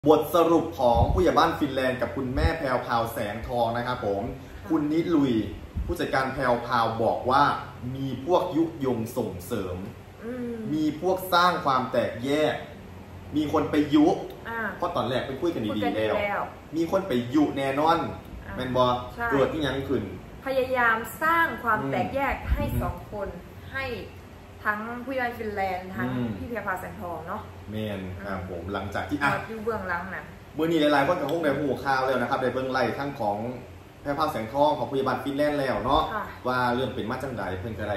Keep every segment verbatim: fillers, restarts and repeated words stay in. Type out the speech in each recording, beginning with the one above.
บทสรุปของผู้ใหญ่บ้านฟินแลนด์กับคุณแม่แพรวพราวแสงทองนะครับผมคุณนิลุยผู้จัดการแพรวพราวบอกว่ามีพวกยุยงส่งเสริมมีพวกสร้างความแตกแยกมีคนไปยุเพราะตอนแรกไปคุยกันดีๆแล้วมีคนไปยุแน่นอนแมนบอเกิดที่ยังขึ้นพยายามสร้างความแตกแยกให้สองคนให้ทั้งผู้ใหญ่ฟินแลนด์ทั้งพี่แพรวพราวแสงทองเนาะเมนครับผมหลังจากที่อ่ะอยู่เบื้องหลังนะเมื่อนี้หลายๆคนกับห้องในหูข่าวแล้วนะครับในเบื้องไล่ทั้งของแพรวพราวแสงทองของผู้ใหญ่บ้านฟินแลนด์แล้วเนาะว่าเรื่องเป็นมาจังใดเพื่อนก็ได้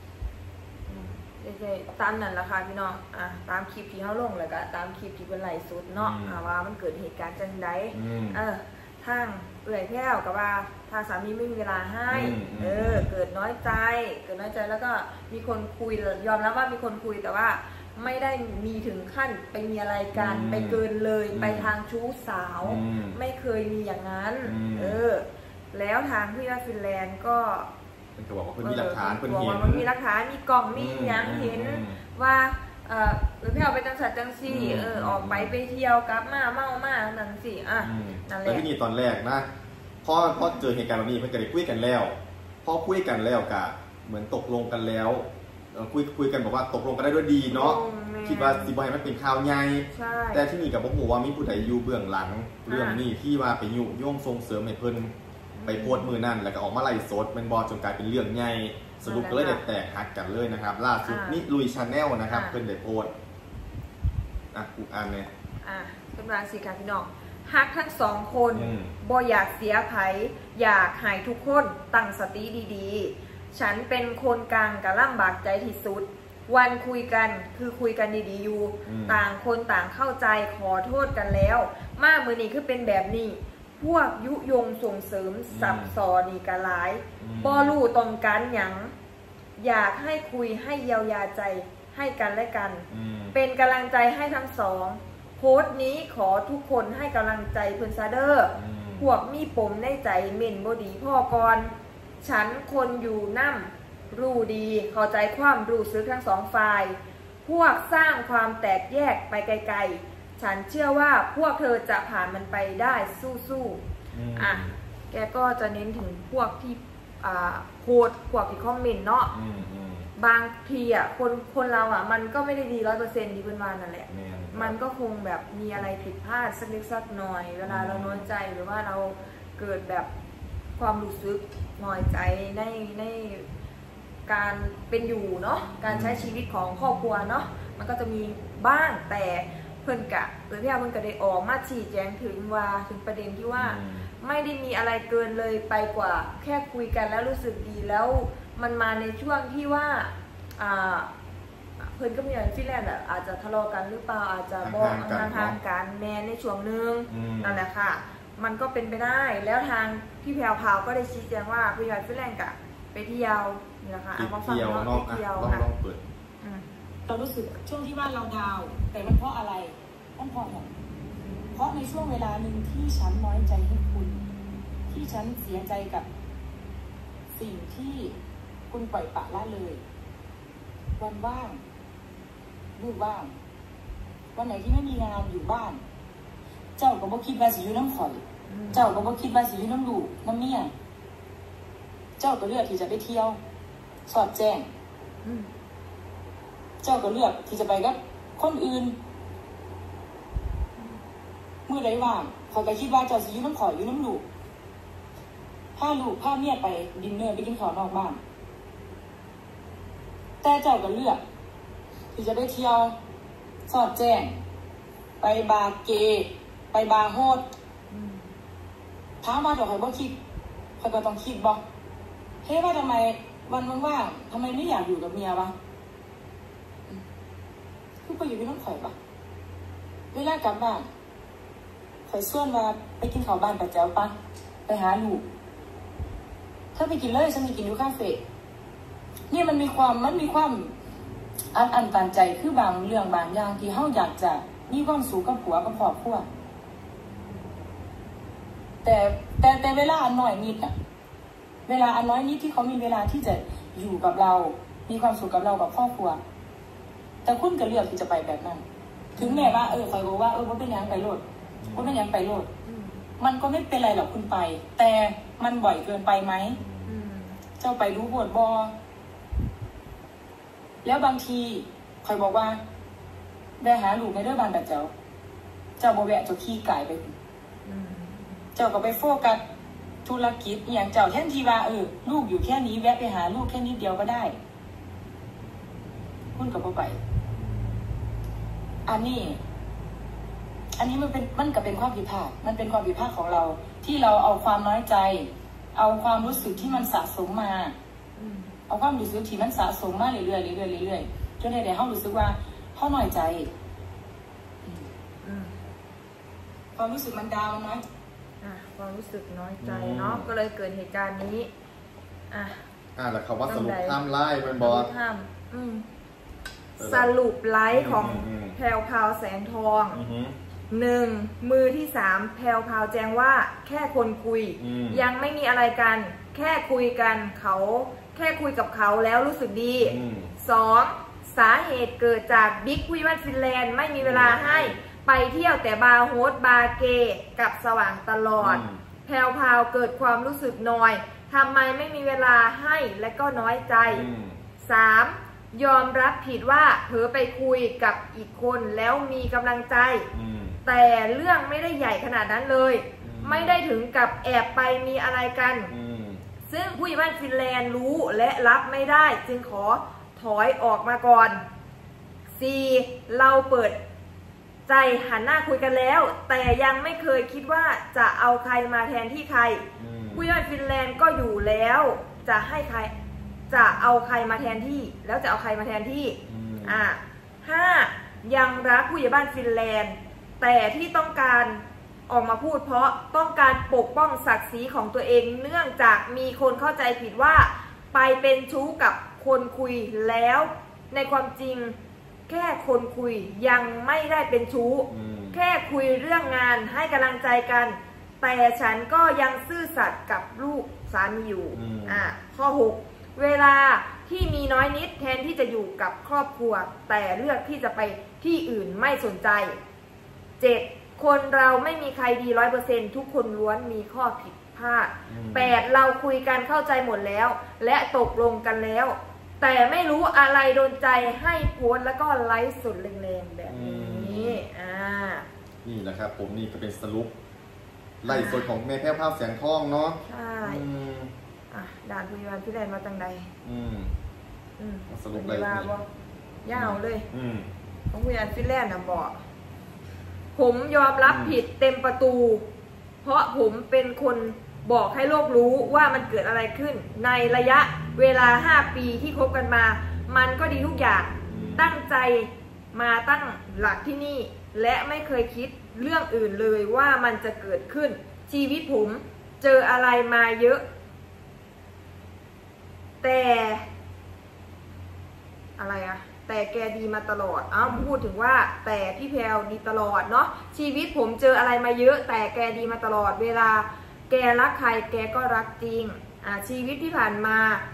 ใช่ตามนั้นแหละค่ะพี่น้องอ่ะตามคลิปที่เขาลงเลยก็ตามคลิปที่เป็นไล่สุดเนาะว่ามันเกิดเหตุการณ์จังใดเออทางเอื่อยแพ้วกับว่าทางสามีไม่มีเวลาให้เออเกิดน้อยใจเกิดน้อยใจแล้วก็มีคนคุยยอมรับว่ามีคนคุยแต่ว่าไม่ได้มีถึงขั้นไปมีอะไรกันไปเกินเลยไปทางชู้สาวไม่เคยมีอย่างนั้นเออแล้วทางพี่ฟินแลนด์ก็เขาบอกว่าเพื่อนมีหลักฐานเพื่อนเห็นมันมีหลักฐานมีกล่องมีอย่างเห็นว่าเออหรือพี่เอาไปจังสัตว์จังซี่เออออกไปไปเที่ยวกลับมาเมามานั่นสิอ่ะนั่นแหละแต่ที่นี่ตอนแรกนะพอพอเจอเหตุการณ์แบบนี้เพื่อนก็ได้คุยกันแล้วพอคุยกันแล้วกะเหมือนตกลงกันแล้วคุยคุยกันบอกว่าตกลงกันได้ด้วยดีเนาะคิดว่าสิบอยมันเป็นข่าวใหญ่แต่ที่นี่กับบอกว่ามีผู้ใดอยู่เบื้องหลังเรื่องนี้ที่ว่าไปยุยงส่งเสริมให้เพิ่นไปโพสมือนั่นแล้วก็ออกมาไล่สดเป็นบอจนกลายเป็นเรื่องใหญ่สรุปก็เลยได้แตกหักกันเลยนะครับล่าสุดนี่ลุยชาแนลนะครับเพิ่นได้โพสอ่ะกูอ่านเนี่ยอ่ะเป็นรางสีการพี่น้องฮักทั้งสองคนบ่อยากเสียไผอยากให้ทุกคนตั้งสติดีๆฉันเป็นคนกลางกับลำบากใจที่สุดวันคุยกันคือคุยกันดีๆอยู่ต่างคนต่างเข้าใจขอโทษกันแล้วมามือนี้คือเป็นแบบนี้พวกยุยงส่งเสริมสับสอนีกะหลายบ่รู้ตรงกันหยังอยากให้คุยให้เยียวยาใจให้กันและกันเป็นกำลังใจให้ทั้งสองโพสต์นี้ขอทุกคนให้กำลังใจเพื่อนซาเดอร์พวกมีปมในใจเม่นบดีพ่อกรฉันคนอยู่นั่มรู้ดีเข้าใจความรู้สึกทั้งสองฝ่ายพวกสร้างความแตกแยกไปไกลๆฉันเชื่อว่าพวกเธอจะผ่านมันไปได้สู้ๆอ่ะแกก็จะเน้นถึงพวกที่อ่าโพสต์พวกที่คอมเมนต์เนาะบางทีอ่ะคนคนเราอ่ะมันก็ไม่ได้ดีร้อยเปอร์เซ็นต์ดีเป็นวันนั่นแหละมันก็คงแบบมีอะไรผิดพลาดสักเล็กสักหน่อยเวลาเราน้อยใจหรือว่าเราเกิดแบบความรู้สึกน้อยใจในในการเป็นอยู่เนาะการใช้ชีวิตของครอบครัวเนาะมันก็จะมีบ้างแต่เพิ่นกะหรือพี่อาเพิ่นก็ได้ออกมาชี้แจงถึงว่าถึงประเด็นที่ว่าไม่ได้มีอะไรเกินเลยไปกว่าแค่คุยกันแล้วรู้สึกดีแล้วมันมาในช่วงที่ว่าอ่าเพิ่นก็มีอย่างฟินแลนด์อาจจะทะเลาะกันหรือเปล่าอาจจะบอกทางทางการแม่ในช่วงนึงนั่นแหละค่ะมันก็เป็นไปได้แล้วทางพี่แพรวพราวก็ได้ชี้แจงว่าพี่ใหญ่ฟินแลนด์กะไปเที่ยวนี่แหละค่ะไปเที่ยวนอกอ่ะลองเปิดเรารู้สึกช่วงที่บ้านเราดาวแต่มันเพราะอะไรต้องเพราะอะไรเพราะในช่วงเวลาหนึ่งที่ฉันน้อยใจให้คุณที่ฉันเสียใจกับสิ่งที่คุณปล่อยปละละเลยวันว่างลูกว่างวันไหนที่ไม่มีงานอยู่บ้านเจ้าก็บ่คิดว่าสิอยู่น้ำข่อยเจ้าก็บ่คิดว่าสิอยู่น้ำลูกน้ำเมียเจ้าก็เลือกที่จะไปเที่ยวสอดแจ้งเจ้าก็เลือกที่จะไปกับคนอื่นเมื่อไรว่างเขาก็คิดว่าเจ้าสิอยู่น้ำข่อยอยู่น้ำลูกพาลูกพาเมียไปดินเนอร์ไปกินข้าวนอกบ้านแต่เจ้าก็เลือกที่จะไปเที่ยวสอดแจ้งไปบาร์เกย์ไปบาร์โฮสถามมาเดี๋ยวใครบ่คิดใครก็ต้องคิดบอกเฮ้ยว่าทำไมวันว่างๆทำไมไม่อยากอยู่กับเมียวะคือไปอยู่ที่น้องข่อยปะเวลากลับบ้านข่อยส่วนมาไปกินข้าวบ้านป้าแจ๋วปะไปหาลูกถ้าไปกินเลยฉันมีกินอยู่คาเฟ่นี่มันมีความมันมีความอันอันตันใจคือบางเรื่องบางอย่างที่เฮาอยากจะมีความสุขกับผัวกับครอบครัวแต่แต่แต่เวลาอันน้อยนิดอะเวลาอันน้อยนิดที่เขามีเวลาที่จะอยู่กับเรามีความสุขกับเรากับครอบครัวแต่คุณก็เลือกที่จะไปแบบนั้นถึงแม้ว่าเออคอยบอกว่าเออว่าเป็นยังไปโลดก็ไม่ยังไปโลดมันก็ไม่เป็นไรหรอกคุณไปแต่มันบ่อยเกินไปไหมเจ้าไปรู้บทบอแล้วบางทีคอยบอกว่าได้หาลูกในเรื่องบานแบบเจ้าเจ้าบ่แวะเจ้าขี้ไก่ไปเจ้าก็ไปโฟกัสธุรกิจอย่างเจ้าแทนที่ว่าเออลูกอยู่แค่นี้แวะไปหาลูกแค่นิดเดียวก็ได้คุณกับบ่ไปอันนี้อันนี้มันเป็นมันก็เป็นความผิดพลาดมันเป็นความผิดพลาดของเราที่เราเอาความน้อยใจเอาความรู้สึกที่มันสะสมมาเอาความรู้สึกที่มันสะสมมาเรื่อยๆเรื่อยๆเรื่อยๆจนในแต่เขารู้สึกว่าเขาน้อยใจความรู้สึกมันดาวน์น้อยความรู้สึกน้อยใจเนาะก็เลยเกิดเหตุการณ์นี้อ่ะอ่าแล้วคำว่าสรุปห้ามไล่เป็นบอสห้ามสรุปไลฟ์ของแพรวพราวแสงทองหนึ่งมือที่สามแพรวพราวแจ้งว่าแค่คนคุยยังไม่มีอะไรกันแค่คุยกันเขาแค่คุยกับเขาแล้วรู้สึกดีสองสาเหตุเกิดจากบิ๊กคุยวันฟินแลนด์ไม่มีเวลาให้ไปเที่ยวแต่บาร์โฮสบาร์เกกับสว่างตลอดแพรวพราวเกิดความรู้สึกน้อยทำไมไม่มีเวลาให้และก็น้อยใจสามยอมรับผิดว่าเผลอไปคุยกับอีกคนแล้วมีกำลังใจแต่เรื่องไม่ได้ใหญ่ขนาดนั้นเลยไม่ได้ถึงกับแอบไปมีอะไรกันซึ่งผู้ใหญ่บ้านฟินแลนด์รู้และรับไม่ได้จึงขอถอยออกมาก่อนสี่เราเปิดใจหันหน้าคุยกันแล้วแต่ยังไม่เคยคิดว่าจะเอาใครมาแทนที่ใครผู้ใหญ่บ้านฟินแลนด์ก็อยู่แล้วจะให้ใครจะเอาใครมาแทนที่แล้วจะเอาใครมาแทนที่อ่าห้ายังรักผู้ใหญ่บ้านฟินแลนด์แต่ที่ต้องการออกมาพูดเพราะต้องการปกป้องศักดิ์ศรีของตัวเองเนื่องจากมีคนเข้าใจผิดว่าไปเป็นชู้กับคนคุยแล้วในความจริงแค่คนคุยยังไม่ได้เป็นชู้แค่คุยเรื่องงานให้กำลังใจกันแต่ฉันก็ยังซื่อสัตย์กับลูกสามีอยู่อ่าข้อหกเวลาที่มีน้อยนิดแทนที่จะอยู่กับครอบครัวแต่เลือกที่จะไปที่อื่นไม่สนใจเจ็ดคนเราไม่มีใครดีร้อยเปอร์เซ็นต์ทุกคนล้วนมีข้อผิดพลาดแปดเราคุยกันเข้าใจหมดแล้วและตกลงกันแล้วแต่ไม่รู้อะไรโดนใจให้โพสแล้วก็ไลฟ์สดแรงๆแบบนี้อ่านี่แหละครับผมนี่ก็เป็นสรุปไล่สดของแม่แพรวพราวแสงทองเนาะใช่อ่ะด่านพยาบาลที่แดนมาตั้งใดอืมอืมสรุปเลยยาวเลยอืมของพยาบาลฟินแลนด์นะบอกผมยอมรับผิดเต็มประตูเพราะผมเป็นคนบอกให้โลกรู้ว่ามันเกิดอะไรขึ้นในระยะเวลาห้าปีที่คบกันมามันก็ดีทุกอย่างตั้งใจมาตั้งหลักที่นี่และไม่เคยคิดเรื่องอื่นเลยว่ามันจะเกิดขึ้นชีวิตผมเจออะไรมาเยอะแต่อะไรอะแต่แกดีมาตลอดอ้าวพูดถึงว่าแต่พี่แพรวดีตลอดเนาะชีวิตผมเจออะไรมาเยอะแต่แกดีมาตลอดเวลาแกรักใครแกก็รักจริงอ่าชีวิตที่ผ่านมา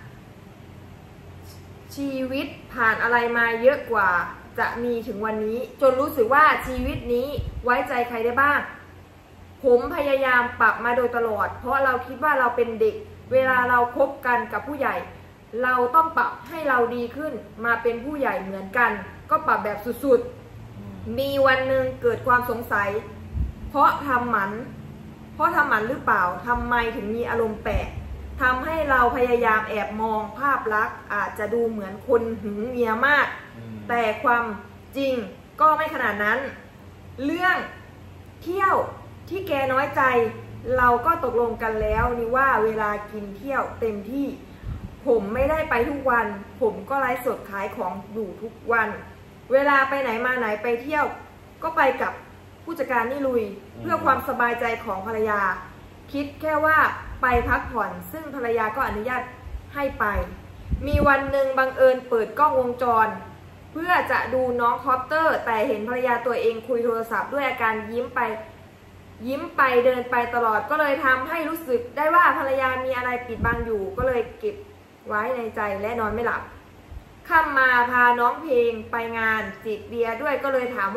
ชีวิตผ่านอะไรมาเยอะกว่าจะมีถึงวันนี้จนรู้สึกว่าชีวิตนี้ไว้ใจใครได้บ้างผมพยายามปรับมาโดยตลอดเพราะเราคิดว่าเราเป็นเด็กเวลาเราคบกันกับผู้ใหญ่เราต้องปรับให้เราดีขึ้นมาเป็นผู้ใหญ่เหมือนกันก็ปรับแบบสุดๆมีวันหนึ่งเกิดความสงสัยเพราะทำหมันเพราะทำหมันหรือเปล่าทำไมถึงมีอารมณ์แปลกทำให้เราพยายามแอบมองภาพลักษณ์อาจจะดูเหมือนคนหึงเมียมากแต่ความจริงก็ไม่ขนาดนั้นเรื่องเที่ยวที่แกน้อยใจเราก็ตกลงกันแล้วนี่ว่าเวลากินเที่ยวเต็มที่ผมไม่ได้ไปทุกวันผมก็ไลฟ์สดขายของอยู่ทุกวันเวลาไปไหนมาไหนไปเที่ยวก็ไปกับผู้จัดการนี่ลุยเพื่อความสบายใจของภรรยาคิดแค่ว่าไปพักผ่อนซึ่งภรรยาก็อนุญาตให้ไปมีวันหนึ่งบังเอิญเปิดกล้องวงจรเพื่อจะดูน้องคอปเตอร์แต่เห็นภรรยาตัวเองคุยโทรศัพท์ด้วยอาการยิ้มไปยิ้มไปเดินไปตลอดก็เลยทำให้รู้สึกได้ว่าภรรยามีอะไรปิดบังอยู่ก็เลยเก็บไว้ในใจและนอนไม่หลับค่ำมาพาน้องเพลงไปงานจิบเบียร์ด้วยก็เลยถามว่า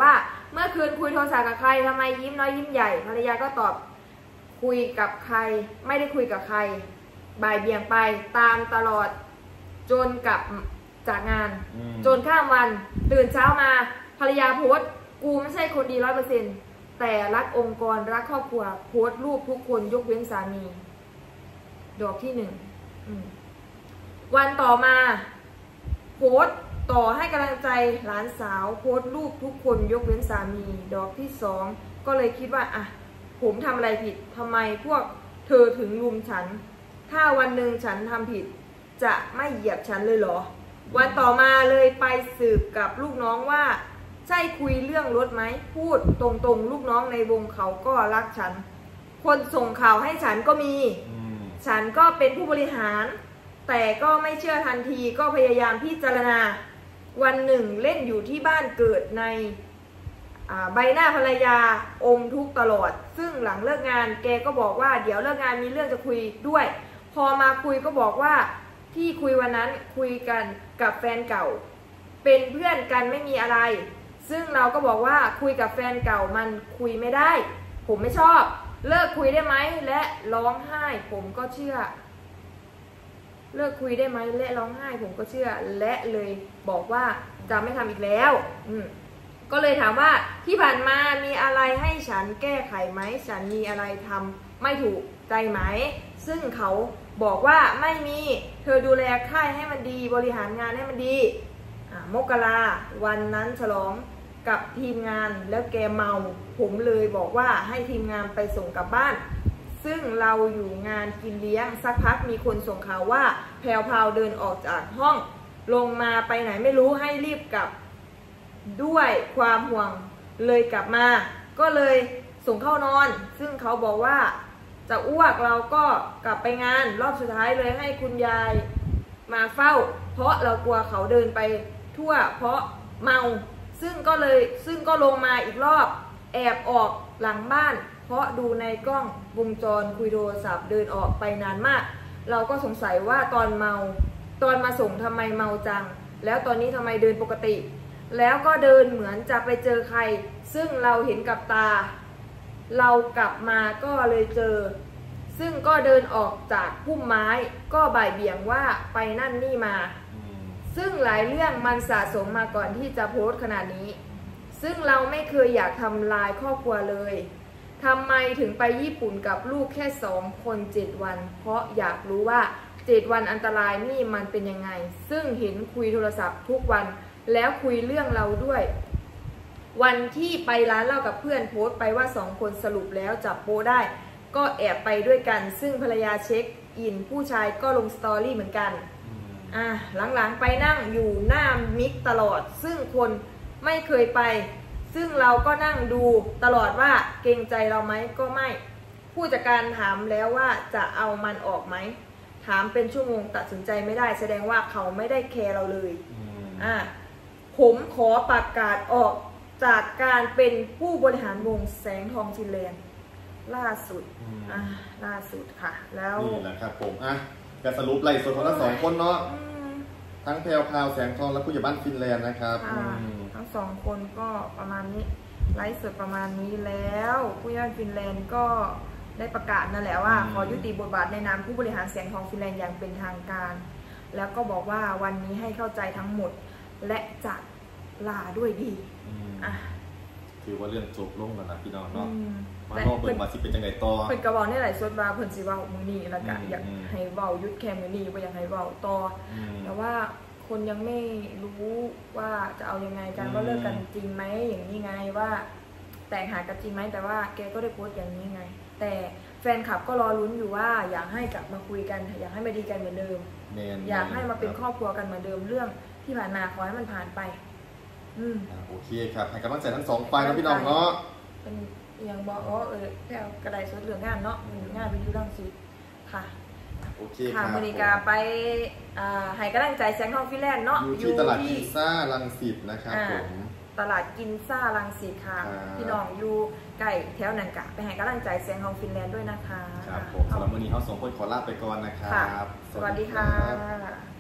เมื่อคืนคุยโทรศัพท์กับใครทำไมยิ้มน้อยยิ้มใหญ่ภรรยาก็ตอบคุยกับใครไม่ได้คุยกับใครบ่ายเบี่ยงไปตามตลอดจนกลับจากงานจนข้ามวันตื่นเช้ามาภรรยาโพสต์กูไม่ใช่คนดีร้อยเปอร์เซ็นต์แต่รักองค์กรรักครอบครัวโพสต์รูปทุกคนยกเว้นสามีดอกที่หนึ่งวันต่อมาโพสต์ต่อให้กำลังใจหลานสาวโพสต์รูปทุกคนยกเว้นสามีดอกที่สองก็เลยคิดว่าอ่ะผมทำอะไรผิดทำไมพวกเธอถึงลุมฉันถ้าวันหนึ่งฉันทำผิดจะไม่เหยียบฉันเลยเหรอวันต่อมาเลยไปสืบกับลูกน้องว่าใช่คุยเรื่องรถไหมพูดตรงๆลูกน้องในวงเขาก็รักฉันคนส่งข่าวให้ฉันก็มีฉันก็เป็นผู้บริหารแต่ก็ไม่เชื่อทันทีก็พยายามพิจารณาวันหนึ่งเล่นอยู่ที่บ้านเกิดในใบหน้าภรรยาอมทุกตลอดซึ่งหลังเลิกงานแกก็บอกว่าเดี๋ยวเลิกงานมีเรื่องจะคุยด้วยพอมาคุยก็บอกว่าที่คุยวันนั้นคุยกันกับแฟนเก่าเป็นเพื่อนกันไม่มีอะไรซึ่งเราก็บอกว่าคุยกับแฟนเก่ามันคุยไม่ได้ผมไม่ชอบเลิกคุยได้ไหมและร้องไห้ผมก็เชื่อเลิกคุยได้ไหมและร้องไห้ผมก็เชื่อและเลยบอกว่าจะไม่ทำอีกแล้วอืมก็เลยถามว่าที่ผ่านมามีอะไรให้ฉันแก้ไขไหมฉันมีอะไรทำไม่ถูกใจไหมซึ่งเขาบอกว่าไม่มีเธอดูแลค่ายให้มันดีบริหารงานให้มันดีมกราวันนั้นฉลองกับทีมงานแล้วแกเมาผมเลยบอกว่าให้ทีมงานไปส่งกลับบ้านซึ่งเราอยู่งานกินเลี้ยงสักพักมีคนส่งข่าวว่าแพรวพราวเดินออกจากห้องลงมาไปไหนไม่รู้ให้รีบกลับด้วยความห่วงเลยกลับมาก็เลยส่งเข้านอนซึ่งเขาบอกว่าจะอ้วกเราก็กลับไปงานรอบสุดท้ายเลยให้คุณยายมาเฝ้าเพราะเรากลัวเขาเดินไปทั่วเพราะเมาซึ่งก็เลยซึ่งก็ลงมาอีกรอบแอบออกหลังบ้านเพราะดูในกล้องวงจรคุยโทรศัพท์เดินออกไปนานมากเราก็สงสัยว่าตอนเมาตอนมาส่งทำไมเมาจังแล้วตอนนี้ทำไมเดินปกติแล้วก็เดินเหมือนจะไปเจอใครซึ่งเราเห็นกับตาเรากลับมาก็เลยเจอซึ่งก็เดินออกจากพุ่มไม้ก็บ่ายเบี่ยงว่าไปนั่นนี่มาซึ่งหลายเรื่องมันสะสมมาก่อนที่จะโพสต์ขนาดนี้ซึ่งเราไม่เคยอยากทำลายครอบครัวเลยทำไมถึงไปญี่ปุ่นกับลูกแค่สองคนเจ็ดวันเพราะอยากรู้ว่าเจ็ดวันอันตรายนี่มันเป็นยังไงซึ่งเห็นคุยโทรศัพท์ทุกวันแล้วคุยเรื่องเราด้วยวันที่ไปร้านเหล้ากับเพื่อนโพสต์ไปว่าสองคนสรุปแล้วจับโป๊ได้ก็แอบไปด้วยกันซึ่งภรรยาเช็คอินผู้ชายก็ลงสตอรี่เหมือนกันอ่ะหลังๆไปนั่งอยู่หน้ามิกตลอดซึ่งคนไม่เคยไปซึ่งเราก็นั่งดูตลอดว่าเกรงใจเราไหมก็ไม่ผู้จัดการถามแล้วว่าจะเอามันออกไหมถามเป็นชั่วโมงตัดสินใจไม่ได้แสดงว่าเขาไม่ได้แคร์เราเลยอ่ะผมขอประกาศออกจากการเป็นผู้บริหารวงแสงทองฟินแลนด์ล่าสุดอ่ะล่าสุดค่ะแล้วนี่แหละครับผมอ่ะการสรุปไล่ส่วนของทั้งสองคนเนาะทั้งแพรวพราวแสงทองและผู้ใหญ่บ้านฟินแลนด์นะครับทั้งสองคนก็ประมาณนี้ไลฟ์สดประมาณนี้แล้วผู้ใหญ่บ้านฟินแลนด์ก็ได้ประกาศนั่นแหละว่าขอยุติบทบาทในนามผู้บริหารแสงทองฟินแลนด์อย่างเป็นทางการแล้วก็บอกว่าวันนี้ให้เข้าใจทั้งหมดและจะลาด้วยดีอ่ะถือว่าเรื่องจบลงแล้วนะพี่น้องเนาะมาลองเปิดมาสิเป็นจังไงต่อเพิ่นกระบอกนี่หลายส่วนว่าเพิ่นสิเว้ามื้อนี้แล้วก็อยากให้เว้ายุดแค่มื้อนี้บ่อยากให้เว้าต่อแต่ว่าคนยังไม่รู้ว่าจะเอายังไงกันว่าเลิกกันจริงไหมอย่างนี้ไงว่าแต่งหากันจริงไหมแต่ว่าแกก็ได้โพสต์อย่างนี้ไงแต่แฟนคลับก็รอลุ้นอยู่ว่าอยากให้กลับมาคุยกันอยากให้มาดีกันเหมือนเดิมอยากให้มาเป็นครอบครัวกันเหมือนเดิมเรื่องที่ผ่านมาขอให้มันผ่านไปอืมโอเคครับให้กำลังใจทั้งสองฝ่ายนะพี่น้องเนาะเป็นอย่างบอกอ๋อเออแค่กระไดสดเหลืองงานเนาะงานวิทยุรังสิตค่ะโอเคค่ะบริการไปให้กำลังใจแสงทองฟินแลนด์เนาะอยู่ที่ตลาดกินซ่ารังสิตนะครับผมตลาดกินซ่ารังสิตค่ะพี่น้องอยู่ใกล้แถวนันกะไปให้กำลังใจแสงทองฟินแลนด์ด้วยนะคะครับผมสำหรับวันนี้เขาสองคนขอลาไปก่อนนะครับสวัสดีค่ะ